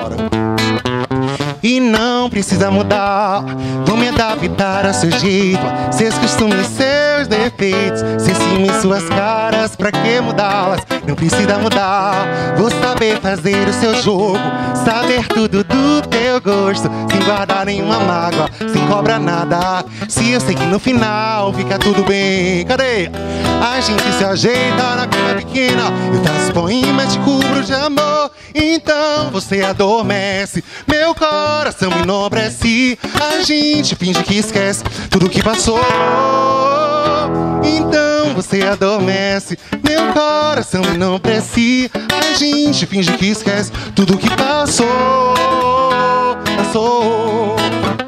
Bora. E não precisa mudar, vou me adaptar ao seu jeito, seus costumes, seus defeitos, seus ciúmes, suas caras, pra que mudá-las? Não precisa mudar, vou saber fazer o seu jogo, saber tudo do teu gosto, sem guardar nenhuma mágoa, sem cobrar nada. Se eu sei que no final fica tudo bem, cadê? A gente se ajeita na cama pequena, eu transponho e te cubro de amor. Então você adormece, meu coração me enobrece. A gente finge que esquece tudo que passou. Então você adormece, meu coração me enobrece. A gente finge que esquece tudo que passou. Passou.